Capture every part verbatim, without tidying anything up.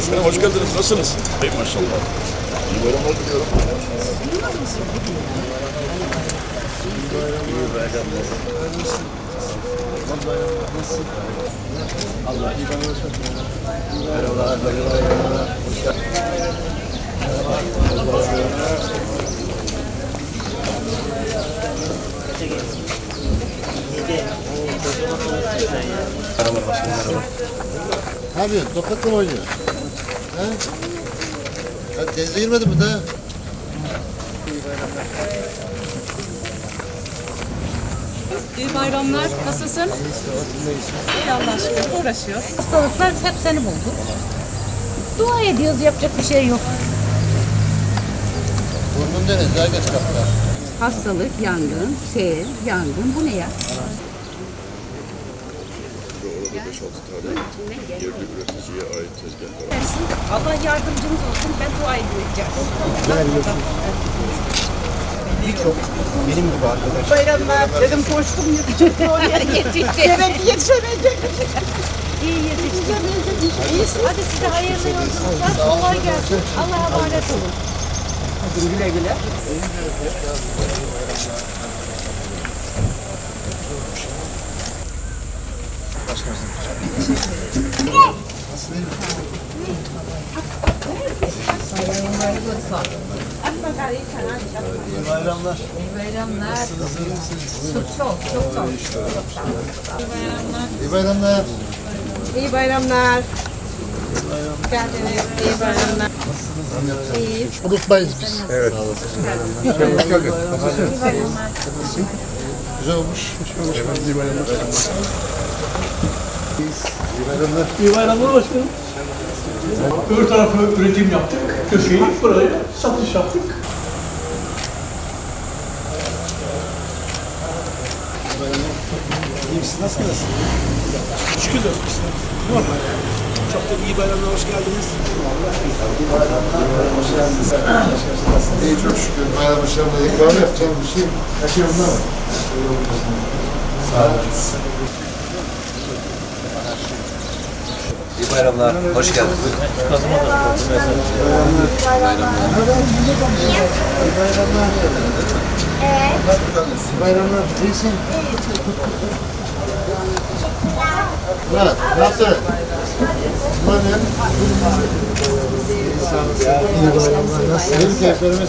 Başkanım hoş geldiniz. Nasılsınız? Ey maşallah. İyi bayramlar diliyorum. İyi bayramlar. Allah iyi bayramlar. Merhabalar. Merhabalar. Merhaba başkanım, merhaba. Ne yapıyorsun? Toprakla mı oynuyorsun? He? Hadi denize girmedin mi daha? İyi bayramlar. Nasılsın? İyi Allah aşkına. Uğraşıyor. Hastalıklar hep seni buldu. Dua ediyoruz, yapacak bir şey yok. Burnun deniz, daha geç kapıda. Hastalık, yangın, sel, yangın. Bu ne ya? Orada beş altı tane yerli üreticiye ait tezgahlar. Allah yardımcımız olsun. Ben dua edeceğim. Birçok benim gibi arkadaş. Bayramlar. Dedim koştum yetiştim oraya yetişti. Evet yetişemeyecek. İyi yetişti. İyisin. Hadi size hayırlı yolculuklar. Kolay gelsin. Allah'a emanet olun. Hadi güle güle. İyi bayramlar. İyi bayramlar. Çok çok çok çok. İyi bayramlar. İyi bayramlar. Geldiniz. İyi bayramlar. İyi. Unutmayız biz. Evet. Hoş geldin. İyi bayramlar. Güzel olmuş. Evet, iyi bayramlar. İyi bayramlar. İyi bayramlar başkanım. Öbür tarafı üretim yaptık. Köşeyi buraya satış yaptık. İyi misin? Nasılsınız? Şükür de normal. Çok da iyi bayramlar, hoş geldiniz. İyi bayramlar. Hoş geldiniz. İyi çok şükür. Bayram başlarında ikram yapacağım bir şey. Her şey yolunda mı? Sağ olun. İyi bayramlar, hoş geldiniz. İyi bayramlar. İyi bayramlar. Evet. İyi bayramlar. İyisin. Murat, nasıl? Bunlar ne? İyi bayramlar. Nasılsın? İyi keyiflerimiz.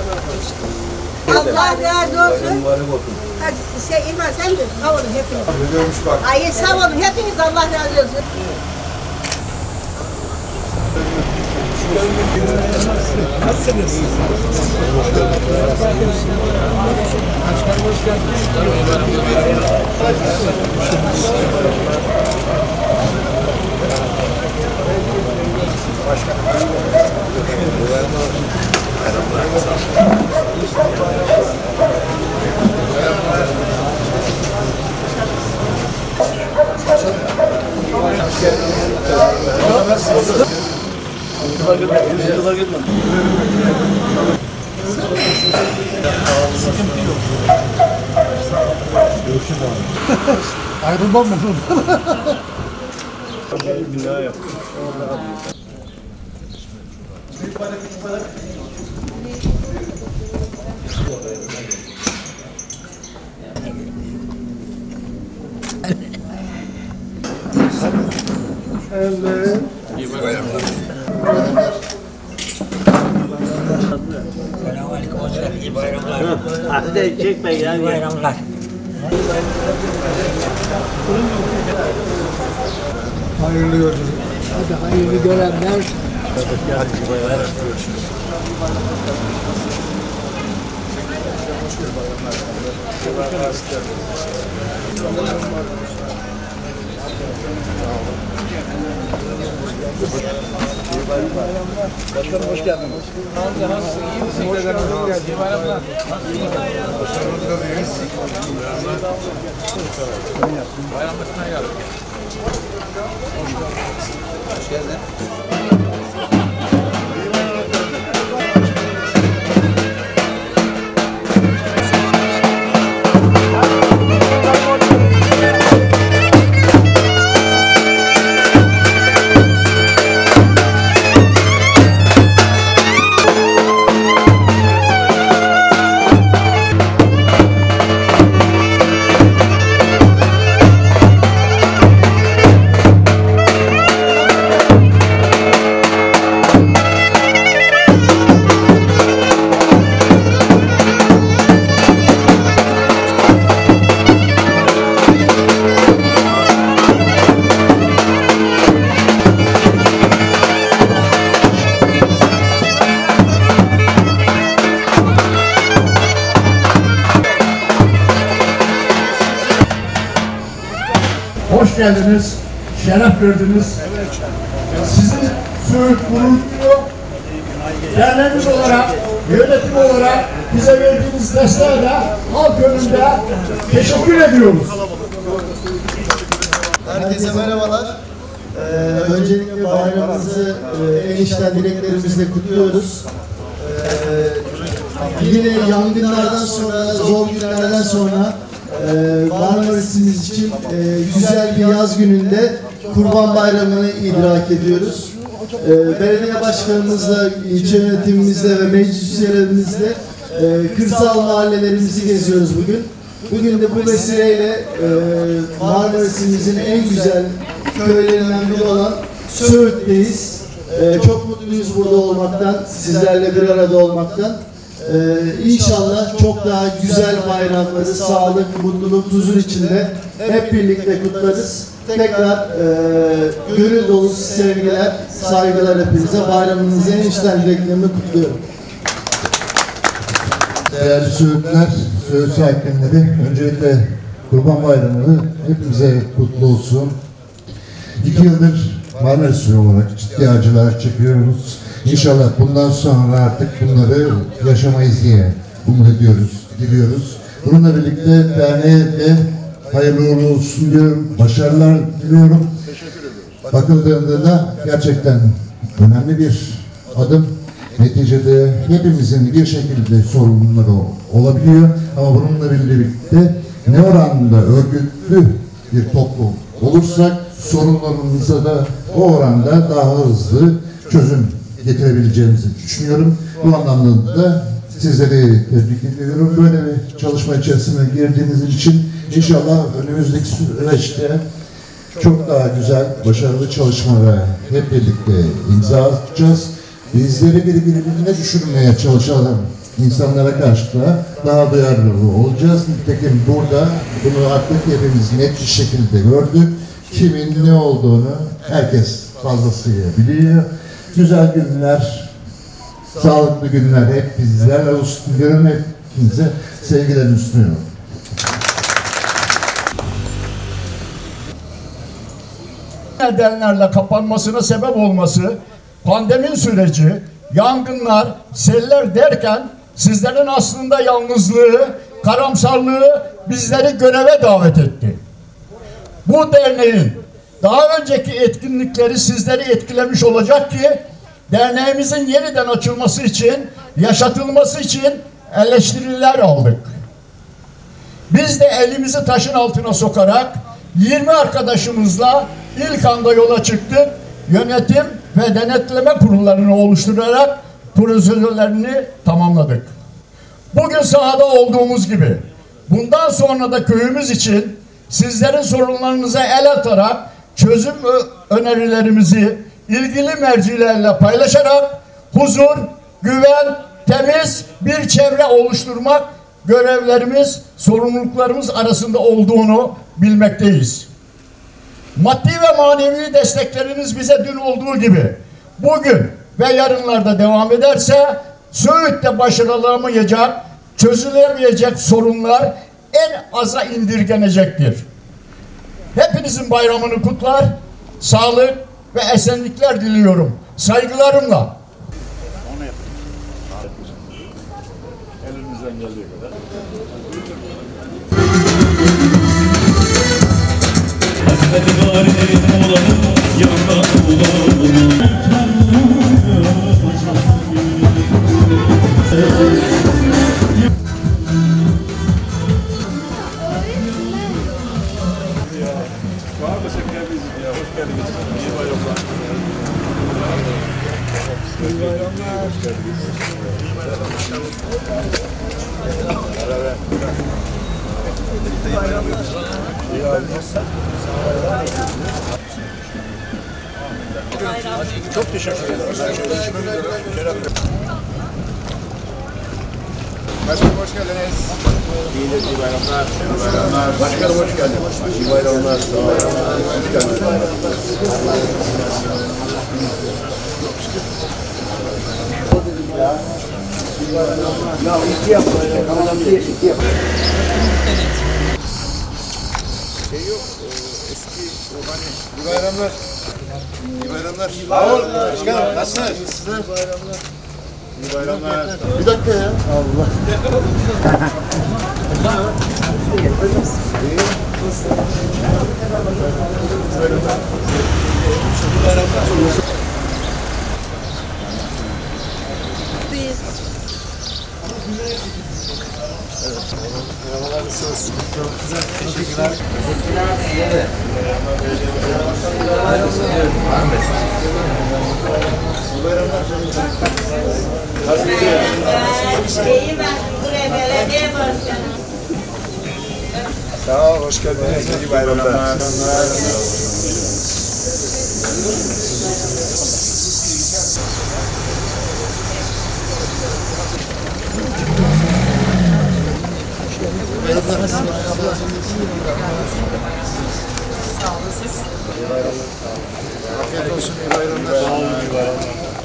Allah razı olsun. Hadi şey İlman sen de sağ olun hepiniz. Görüyormuş bak. Ay sağ olun hepiniz Allah razı olsun. Nasılsınız? Başkanım hoş geldiniz. Yıllar gitmem. Sıkıntı yok. Görüşürüz abi. Ayrılmam mı? Bir daha yap. Evet. İyi bayramlar. Selamünaleyküm hocam. İyi bayramlar. Hadi çekme ya. İyi bayramlar. Hayırlı yolculuk. Hadi hayırlı görenler. Hadi iyi bayramlar. Görüşürüz. Başkanım hoş geldiniz. Nasılsın? İyi misin? Hoş geldiniz. İyi bayramlar. Bayramlaşmaya geldik. Hoş geldin. hoş geldiniz, şeref verdiniz. Sizin Söğüt gurur duyuyor. Derneğimiz olarak, yönetim olarak bize verdiğiniz desteğe de halk önünde teşekkür ediyoruz. Herkese merhabalar. Ee, öncelikle bayramımızı e, en içten dileklerimizle kutluyoruz. Ee, yine yangınlardan sonra, zor günlerden sonra e, Marmaris'imiz için e, güzel bir yaz gününde Kurban Bayramı'nı idrak ediyoruz. Ee, belediye başkanımızla, ilçe yönetimimizle ve meclis üyelerimizle e, kırsal mahallelerimizi geziyoruz bugün. Bugün de bu vesileyle e, Marmaris'imizin en güzel köylerinden biri olan Söğüt'teyiz. E, çok mutluyuz burada olmaktan, sizlerle bir arada olmaktan. E, İnşallah çok daha güzel bayramları, sağlık, mutluluk, huzur içinde hep birlikte kutlarız. Tekrar e, gönül dolusu sevgiler, saygılar hepinize. Bayramınızı en içten dileklerimi kutluyorum. Değerli Söğütler, Söğüt sakinleri, öncelikle Kurban Bayramı hepimize kutlu olsun. İki yıldır Marmaris olarak ciddi acılar çekiyoruz. İnşallah bundan sonra artık bunları yaşamayız diye umut ediyoruz, diliyoruz. Bununla birlikte derneğe de hayırlı uğurlu olsun diyorum, başarılar diliyorum. Bakıldığında da gerçekten önemli bir adım. Neticede hepimizin bir şekilde sorunları olabiliyor ama bununla birlikte ne oranda örgütlü bir toplum olursak sorunlarımıza da o oranda daha hızlı çözüm getirebileceğimizi düşünüyorum. Bu anlamda da sizleri tebrik ediyorum. Böyle bir çalışma içerisine girdiğiniz için inşallah önümüzdeki süreçte çok daha güzel, başarılı çalışmalara hep birlikte imza atacağız. Bizleri birbirine düşürmeye çalışan insanlara karşı da daha duyarlı olacağız. Nitekim burada bunu artık hepimiz net bir şekilde gördük. Kimin ne olduğunu herkes fazlasıyla biliyor. Güzel günler, sağlıklı günler hep bizlerle olsun diyorum. Hepinize sevgilerimi sunuyorum. Nedenlerle kapanmasına sebep olması, pandemi süreci, yangınlar, seller derken sizlerin aslında yalnızlığı, karamsarlığı bizleri göreve davet etti. Bu derneğin daha önceki etkinlikleri sizleri etkilemiş olacak ki derneğimizin yeniden açılması için, yaşatılması için eleştiriler aldık. Biz de elimizi taşın altına sokarak yirmi arkadaşımızla ilk anda yola çıktık. Yönetim ve denetleme kurullarını oluşturarak prosedürlerini tamamladık. Bugün sahada olduğumuz gibi bundan sonra da köyümüz için sizlerin sorunlarınıza el atarak çözüm önerilerimizi ilgili mercilerle paylaşarak huzur, güven, temiz bir çevre oluşturmak görevlerimiz, sorumluluklarımız arasında olduğunu bilmekteyiz. Maddi ve manevi destekleriniz bize dün olduğu gibi bugün ve yarınlarda devam ederse Söğüt'te başarılamayacak, çözülemeyecek sorunlar en aza indirgenecektir. Hepinizin bayramını kutlar, sağlık ve esenlikler diliyorum. Saygılarımla. Elimizden geldiği kadar. Hasreti var elim olalım, yanında olalım. Var mı şekerliyiz ya? Hoş geldiniz. İyi bayramlar. İyi bayramlar. Hoş geldiniz. İyi bayramlar. Beraber. İyi bayramlar. İyi bayramlar. Çok teşekkür ederim. Başkanım hoş geldiniz. İyi, iyi bayramlar. İyi bayramlar. Başkanım hoş geldiniz. İyi bayramlar. Sağ olun. Hoş geldiniz. Ya iki yap. Kamadan bir iki yap. Şey yok, e, eski o hani iyi bayramlar. İyi bayramlar. Sağ ol. Başkanım nasılsınız? Sizler. İyi bayramlar. İyi bayramlar. Bir dakika ya. Allah. Merhabalar, nasılsınız? Çok güzel. Teşekkürler. Şeyi ben buraya belediye başkanı. Sağ ol, hoş geldiniz. İyi bayramlar. Sağ olun siz. Afiyet olsun, iyi bayramlar. Sağ olun, iyi bayramlar.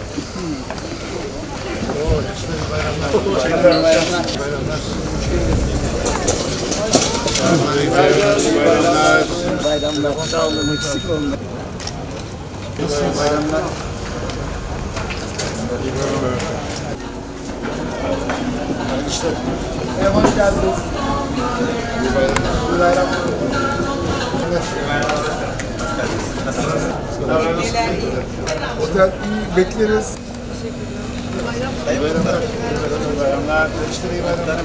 Oo, iyi bayramlar. İyi bayramlar. İyi bayramlar. İyi bayramlar. Bayramlar sağ olun, eksik olun. İyi bayramlar. İşte. Hoş geldiniz. İyi bayramlar. İyi bayramlar. Otel iyi, bekleriz. İyi bayramlar. İyi bayramlar. İşte iyi bayramlar.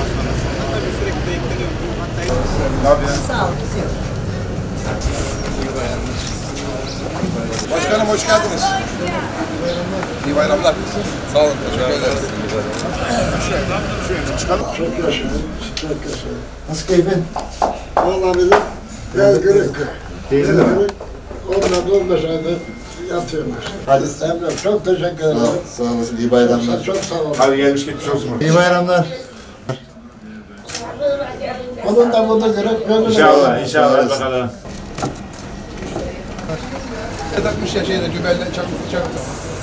Sağ olun. Başkanım hoş geldiniz. İyi bayramlar. Sağ olun. Teşekkür ederiz. Şöyle, şöyle çıkalım. Çok yaşa. Çok yaşa. Nasıl keyfin? Vallahi bizim biraz kırık. Biraz kırık. Ondan on beş aydır yatıyorum. Hadi. Emre çok teşekkür ederim. Sağ olasın. İyi bayramlar. Çok sağ olun. Hadi gelmiş geçmiş olsun. İyi bayramlar. Onun da burada kırık. gönlüne İnşallah, bağlı. inşallah bakalım. Takmış ya şeyde dübelle çaktı çaktı.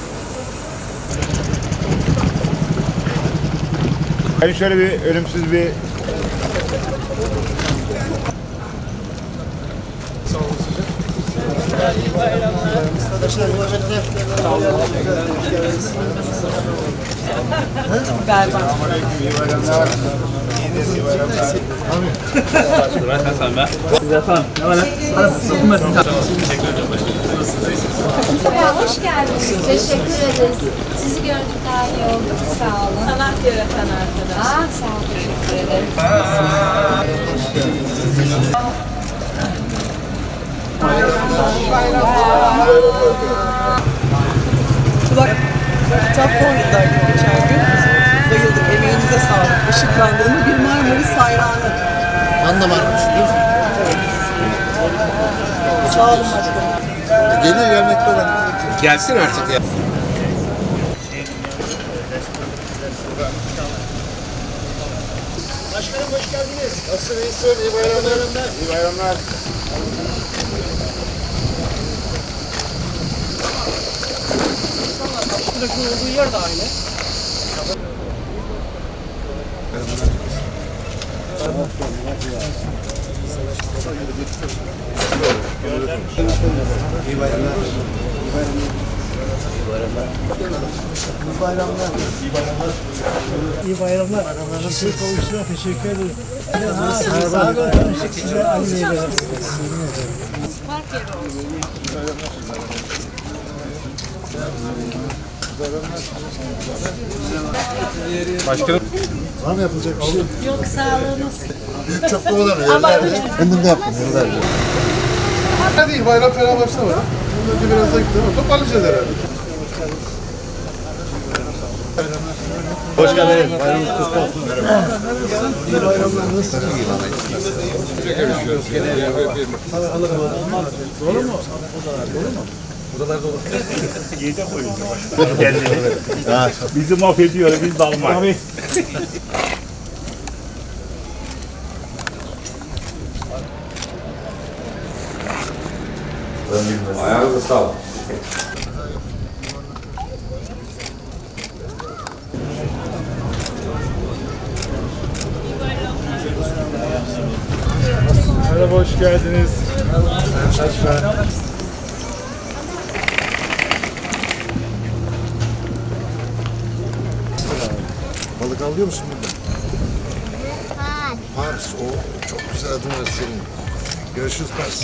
Hani şöyle bir ölümsüz bir Sağ olun size. İyi bayramlar. Arkadaşlar bu emekler. Berbat. iyi bayramlar. İyidir, iyi bayramlar. Hoş geldiniz. Teşekkür ederiz. Sizi gördük daha iyi olduk. Sağ olun. Sanat yaratan arkadaş. Aa, sağ olun. Teşekkür ederim. Kulak kitap Konya'daydı geçen gün. Bayıldık. Emeğinize sağlık. Işıklandırma bir Marmaris hayranı. Ben de varmışım. Sağ olun başkanım. Geliyor gelmekte olan. Gelsin artık ya. Başkanım hoş geldiniz. Nasılsın? İyisin? İyi bayramlar. İyi bayramlar. Buradaki olduğu yer de aynı. İyi bayramlar. İyi bayramlar. İyi bayramlar. İyi bayramlar. Nasıl kavuştular? Teşekkür ederim. Sağ olun. Size Ali Bey'e ederim. Park yeri olsun. Başkanım. Var mı yapılacak bir şey? Yok sağlığınız. Büyük çöplük olan yerlerde. Kendim de yaptım yıllarca. Hadi değil bayram falan başlama. Önce biraz da gidelim. Toparlayacağız herhalde. Hoş geldiniz. Bayramınız kutlu olsun. İyi bayramlar. Nasılsınız? Doğru mu? Yiyecek koyuyor. Kendini. Bizi mahvediyor, biz de almayız. Ayağınıza sağlık. Merhaba, hoş geldiniz. Merhaba. Balık alıyor musun burada? Pars. Pars. O çok güzel adın var senin. Görüşürüz Pars.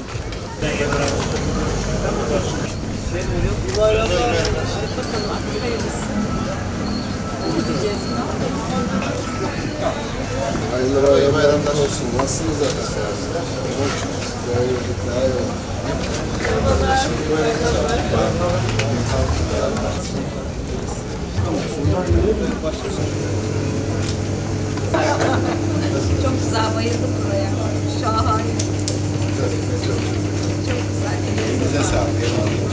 Hayırlı bayramlar olsun. Nasılsınız arkadaşlar? Çok güzel, bayıldım buraya. Şahane. Çok güzel. Bize sağlık.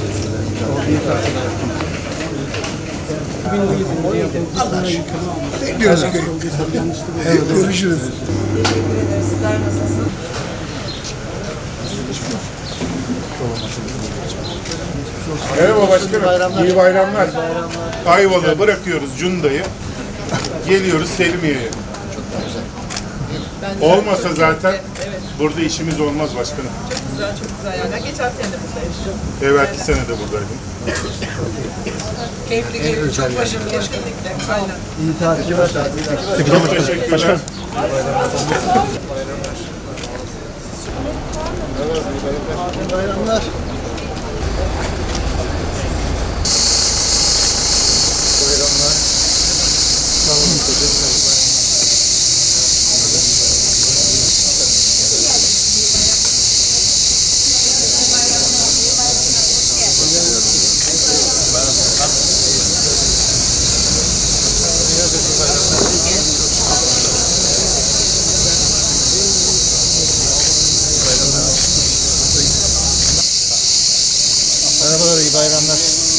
Bekliyoruz. Görüşürüz. Sizler nasılsınız? Merhaba başkanım. İyi bayramlar. Ayvalık'a bırakıyoruz Cunda'yı. Geliyoruz Selimiye'ye. Olmasa zaten burada işimiz olmaz başkanım. Çok güzel, çok güzel yerler. Geçen sene de buradaydım. Evvelki sene de buradaydım. Keyifli, keyifli. Çok başarılı kesinlikle. Aynen. İyi tatiller. Çok teşekkürler. Bayramlar. Merhabalar, iyi bayramlar.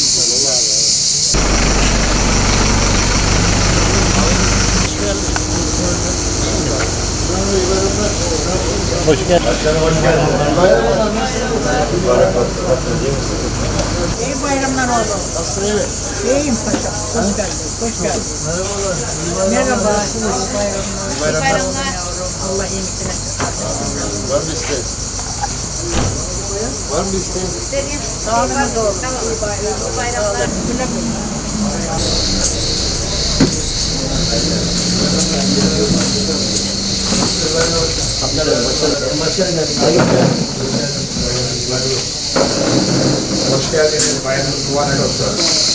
Hoş geldin. Başkanım hoş geldin. Bayramlar nasılsınız? İyi bayramlar olsun. Nasılsın iyi mi? İyiyim paşam. Hoş geldiniz. Hoş geldiniz. Merhabalar. Merhaba. İyi bayramlar. İyi bayramlar. Allah iyilikler. Var mı isteğin? Var mı isteğin? İstediğim sağlığınız olsun. İyi bayramlar. İyi bayramlar. Güle güle. Hoş geldiniz. Bayramınız mübarek olsun.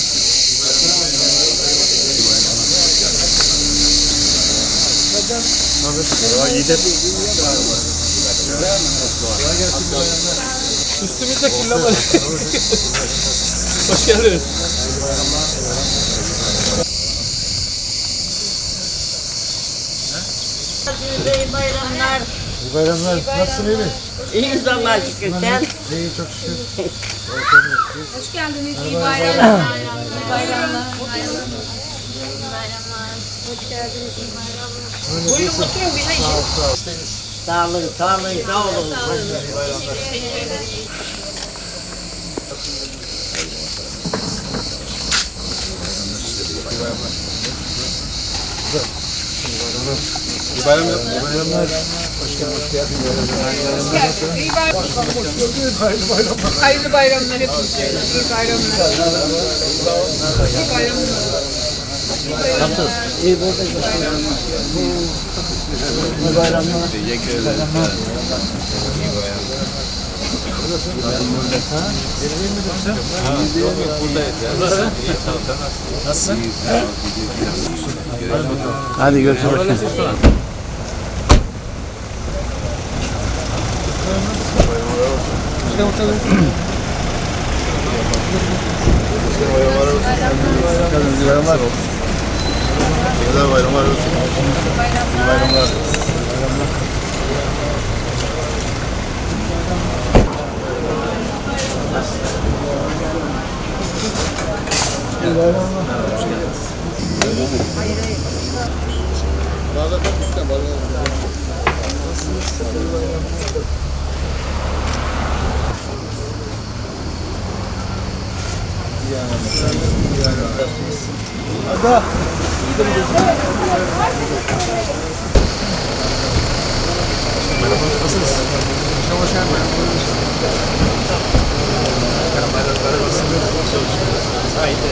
Üstümüzde kirlenme. Hoş geldiniz. İyi bayramlar. İyi bayramlar. Nasılsın iyi mi? İyi Allah'a şükür. Sen? İyi, çok şükür. Hoş geldiniz. İyi bayramlar. İyi bayramlar. Hoş geldiniz. İyi bayramlar. Buyurun oturun bir şey. Sağ olun, sağ olun, sağ olun. İyi bayramlar. İyi bayramlar. Hoş geldin. Hoş geldin. İyi bayramlar. Hayırlı bayramlar hepinize. İyi bayramlar. İyi bayramlar. Nasıl? İyi buradayız. İyi bayramlar. İyi bayramlar. Nasılsın? Hadi görüşürüz. Bayramlar olsun. Güzel bayramlar olsun. Bayramlar. Merhaba, nasılsınız? Başkanım hoş geldiniz. Haydi.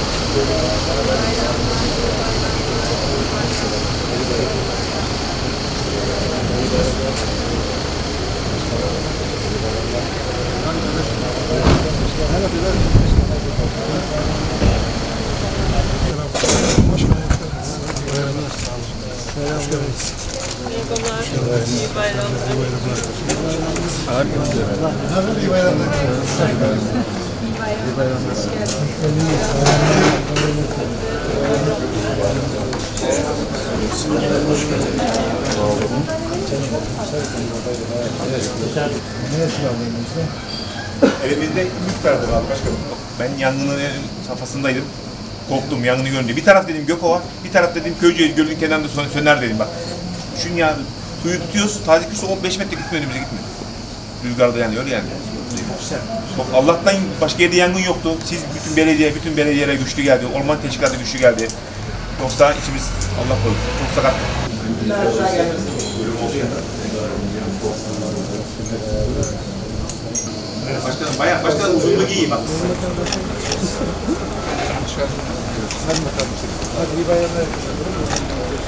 Merhabalar. İyi bayramlar. İyi bayramlar. İyi bayramlar. Hoş Elimizde yük verdi abi başkanım. Ben yangının safhasındaydım. Korktum yangını görünce. Bir taraf dedim Gökova, bir taraf dedim Köyceğiz Gölü'nün kenarında söner dedim bak. Düşün ya, suyu tutuyoruz, taze su on beş metre gitmiyor, önümüze gitmiyor. Rüzgarda yanıyor yani. Çok, Allah'tan başka yerde yangın yoktu. Siz bütün belediye, bütün belediyelere güçlü geldi. Orman teşkilatı güçlü geldi. Yoksa içimiz Allah korusun. Çok sakat. Başkanım, bayağı başkanım uzunluğu iyi bak. Hadi bakalım. Hadi iyi bayramlar.